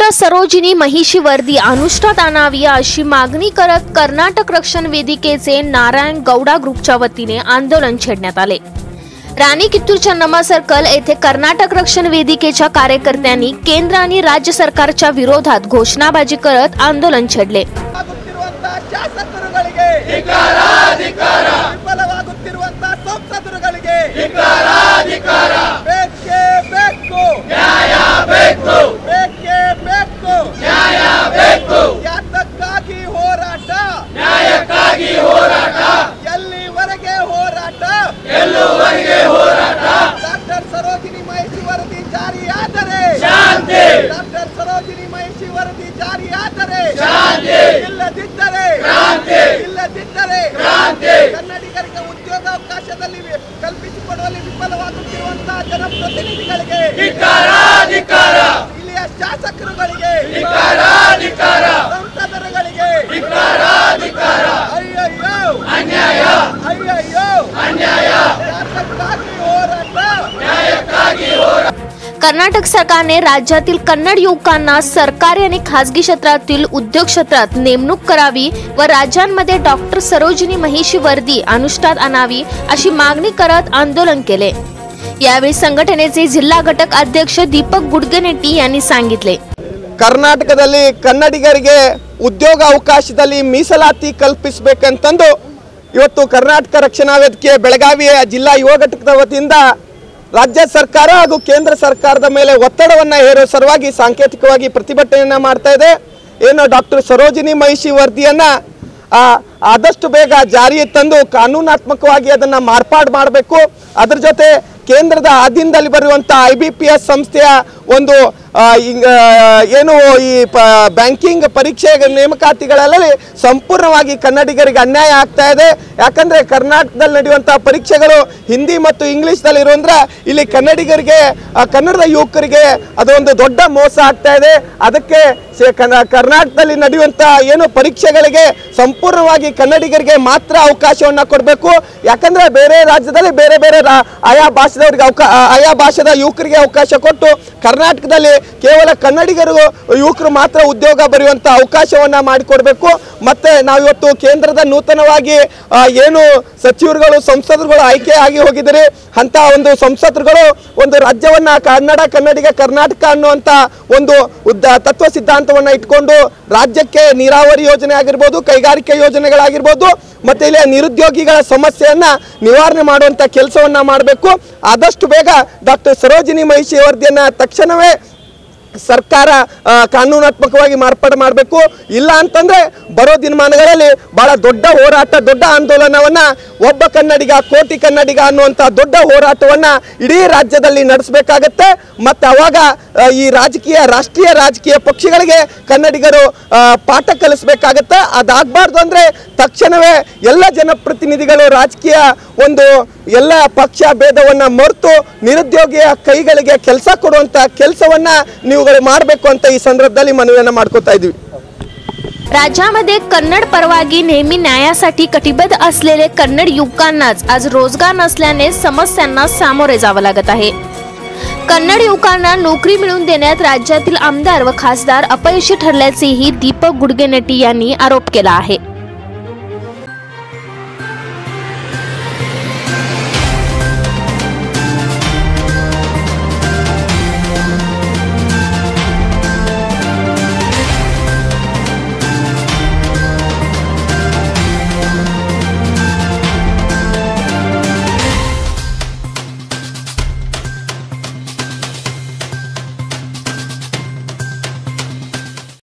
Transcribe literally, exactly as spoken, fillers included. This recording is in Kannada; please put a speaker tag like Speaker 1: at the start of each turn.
Speaker 1: डॉक्टर सरोजिनी महिषी वर्दी अनुष्ठात आणावी अशी मागणी करत कर्नाटक रक्षण वेदिकेचे नारायण गौडा ग्रुपच्या वतीने आंदोलन छेडण्यात आले। राणी कित्तूरच्या नमा सर्कल येथे कर्नाटक रक्षण वेदिकेच्या कार्यकर्त्यांनी केंद्र आणि राज्य सरकारच्या विरोधात घोषणाबाजी करत आंदोलन छेडले।
Speaker 2: डॉक्टर सरोजिनी महिषी वरदी जारी आदरे शांति डॉक्टर सरोजिनी महिषी वरदी जारी आदरे शांति ಇಲ್ಲದಿದ್ದರೆ ಕ್ರಾಂತಿ ಇಲ್ಲದಿದ್ದರೆ ಕ್ರಾಂತಿ ಕನ್ನಡಿಗರಿಗೆ ಉದ್ಯೋಗಾವಕಾಶದಲ್ಲಿ ಕಲ್ಪಿಸಿಕೊಡುವಲ್ಲಿ ವಿಫಲವಾಗುತ್ತಿರುವಂತಹ ಜನಪ್ರತಿನಿಧಿಗಳಿಗೆ ಧಿಕ್ಕಾರ ಧಿಕ್ಕಾರ ಇಲ್ಲಿಯ ಶಾಸಕರುಗಳಿಗೆ ಧಿಕ್ಕಾರ ಧಿಕ್ಕಾರ ಸಂಸದರುಗಳಿಗೆ ಧಿಕ್ಕಾರ ಧಿಕ್ಕಾರ ಅಯ್ಯಯ್ಯೋ ಅನ್ಯಾಯ ಅಯ್ಯಯ್ಯೋ ಅನ್ಯಾಯ
Speaker 1: कर्नाटक सरकारने राज्यातील कन्नड युवकांना सरकारी आणि खासगी क्षेत्रातील उद्योग क्षेत्रात नेमणूक करावी व राज्यांमध्ये डॉक्टर सरोजिनी महिषी वर्दी अनुष्ठात आणावी अशी मागणी करत आंदोलन केले। यावेळी संघटनेचे जिल्हा घटक अध्यक्ष दीपक गुडगेनेट्टी यांनी सांगितले,
Speaker 2: कर्नाटकದಲ್ಲಿ ಕನ್ನಡಿಗರಿಗೆ ಉದ್ಯೋಗ ಅವಕಾಶದಲ್ಲಿ ಮೀಸಲಾತಿ ಕಲ್ಪಿಸಬೇಕಂತಂದು ಇವತ್ತು ಕರ್ನಾಟಕ ರಕ್ಷಣಾ ವೇದಿಕೆ ಬೆಳಗಾವಿಯ ಜಿಲ್ಲಾ ಯುವ ಘಟಕದ ವತಿಯಿಂದ राज्य सरकार ಹಾಗೂ ಕೇಂದ್ರ ಸರ್ಕಾರದ ಮೇಲೆ ಒತ್ತಡವನ್ನು ಹೇರುವ ಸಲುವಾಗಿ ಸಾಂಕೇತಿಕವಾಗಿ ಪ್ರತಿಭಟನೆಯನ್ನು ಮಾಡ್ತಾ ಇದೆ। ಏನು ಡಾಕ್ಟರ್ ಸರೋಜಿನಿ ಮಹಿಷಿ ವರದಿಯನ್ನು ಆದಷ್ಟು ಬೇಗ ಜಾರಿಗೆ ತಂದು ಕಾನೂನಾತ್ಮಕವಾಗಿ ಅದನ್ನು ಮಾರ್ಪಾಡು ಮಾಡಬೇಕು। ಅದರ ಜೊತೆ ಕೇಂದ್ರದ ಅಧೀನದಲ್ಲಿ ಬರುವಂತ ಐಬಿಪಿಎಸ್ ಸಂಸ್ಥೆಯ ಒಂದು ಏನು ಈ ಬ್ಯಾಂಕಿಂಗ್ ಪರೀಕ್ಷೆ ನೇಮಕಾತಿಗಳಲ್ಲಿ ಸಂಪೂರ್ಣವಾಗಿ ಕನ್ನಡಿಗರಿಗೆ ಅನ್ಯಾಯ ಆಗ್ತಾ ಇದೆ। ಯಾಕಂದ್ರೆ ಕರ್ನಾಟಕದಲ್ಲಿ ನಡೆಯುವಂತಹ ಪರೀಕ್ಷೆಗಳು ಹಿಂದಿ ಮತ್ತು ಇಂಗ್ಲಿಷ್ ದಲ್ಲಿ ಇರೋದ್ರಿಂದ ಇಲ್ಲಿ ಕನ್ನಡಿಗರಿಗೆ ಕನ್ನಡದ ಯುವಕರಿಗೆ ಅದೊಂದು ದೊಡ್ಡ ಮೋಸ ಆಗ್ತಾ ಇದೆ। ಅದಕ್ಕೆ ಕರ್ನಾಟಕದಲ್ಲಿ ನಡೆಯುವಂತಹ ಏನು ಪರೀಕ್ಷೆಗಳಿಗೆ ಸಂಪೂರ್ಣವಾಗಿ ಕನ್ನಡಿಗರಿಗೆ ಮಾತ್ರ ಅವಕಾಶವನ್ನ ಕೊಡಬೇಕು। ಯಾಕಂದ್ರೆ ಬೇರೆ ರಾಜ್ಯದಲ್ಲಿ ಬೇರೆ ಬೇರೆ ಆಯಾ ಭಾಷೆದವರಿಗೆ ಅವಕಾಶ ಆಯಾ ಭಾಷೆದ ಯುವಕರಿಗೆ ಅವಕಾಶ ಕೊಟ್ಟು ಕರ್ನಾಟಕದಲ್ಲಿ ಕೇವಲ ಕನ್ನಡಿಗರು ಯುವಕರು ಮಾತ್ರ ಉದ್ಯೋಗ ಬರೆಯುವಂತ ಅವಕಾಶವನ್ನ ಮಾಡಿಕೊಡಬೇಕು। ಮತ್ತೆ ನಾವು ಇವತ್ತು ಕೇಂದ್ರದ ನೂತನವಾಗಿ ಏನು ಸಚಿವರುಗಳು ಸಂಸದರುಗಳು ಆಯ್ಕೆ ಆಗಿ ಹೋಗಿದ್ದಾರೆ ಅಂತ ಒಂದು ಸಂಸದರುಗಳು ಒಂದು ರಾಜ್ಯವನ್ನ ಕನ್ನಡ ಕನ್ನಡಿಗ ಕರ್ನಾಟಕ ಅನ್ನುವಂತ ಒಂದು ತತ್ವ ಸಿದ್ಧಾಂತವನ್ನ ಇಟ್ಕೊಂಡು ರಾಜ್ಯಕ್ಕೆ ನೀರಾವರಿ ಯೋಜನೆ ಆಗಿರಬಹುದು, ಕೈಗಾರಿಕೆ ಯೋಜನೆಗಳಾಗಿರಬಹುದು, ಮತ್ತೆ ಇಲ್ಲಿ ನಿರುದ್ಯೋಗಿಗಳ ಸಮಸ್ಯೆಯನ್ನ ನಿವಾರಣೆ ಮಾಡುವಂತ ಕೆಲಸವನ್ನ ಮಾಡಬೇಕು। ಆದಷ್ಟು ಬೇಗ ಡಾಕ್ಟರ್ ಸರೋಜಿನಿ ಮಹಿಷಿ ವರದಿಯನ್ನ ತಕ್ಷಣವೇ ಸರ್ಕಾರ ಕಾನೂನಾತ್ಮಕವಾಗಿ ಮಾರ್ಪಾಡು ಮಾಡಬೇಕು। ಇಲ್ಲ ಅಂತಂದ್ರೆ ಬರೋ ದಿನಮಾನಗಳಲ್ಲಿ ಬಹಳ ದೊಡ್ಡ ಹೋರಾಟ ದೊಡ್ಡ ಆಂದೋಲನವನ್ನ ಒಬ್ಬ ಕನ್ನಡಿಗ ಕೋಟಿ ಕನ್ನಡಿಗ ಅನ್ನುವಂತ ದೊಡ್ಡ ಹೋರಾಟವನ್ನ ಇಡೀ ರಾಜ್ಯದಲ್ಲಿ ನಡೆಸಬೇಕಾಗುತ್ತೆ। ಮತ್ತೆ ಅವಾಗ ಈ ರಾಜಕೀಯ ರಾಷ್ಟ್ರೀಯ ರಾಜಕೀಯ ಪಕ್ಷಗಳಿಗೆ ಕನ್ನಡಿಗರು ಪಾಠ ಕಲಿಸಬೇಕಾಗುತ್ತೆ। ಅದಾಗಬಾರ್ದು ಅಂದ್ರೆ ತಕ್ಷಣವೇ ಎಲ್ಲ ಜನಪ್ರತಿನಿಧಿಗಳು ರಾಜಕೀಯ ಒಂದು ಎಲ್ಲ ಪಕ್ಷ ಭೇದವನ್ನ ಮರೆತು ನಿರುದ್ಯೋಗಿಯ ಕೈಗಳಿಗೆ ಕೆಲಸ ಕೊಡುವಂತ ಕೆಲಸವನ್ನ ನೀವುಗಳು ಮಾಡಬೇಕು ಅಂತ ಈ संदर्भात मनविಯನ್ನು ಮಾಡ್ಕೊತಾ ಇದ್ದೀವಿ।
Speaker 1: राज्यामध्ये कन्नड परवानगी नेहमी न्यायासाठी कटिबद्ध असलेले कन्नड युवकांनाच आज रोजगार नसल्याने समस्यांना सामोरे जावे लागत आहे। कन्नड युवकांना नोकरी मिळवून देण्यात राज्यातील आमदार व खासदार अपयशी ठरल्याचेही दीपक गुडगेनेट्टी यांनी आरोप केला आहे।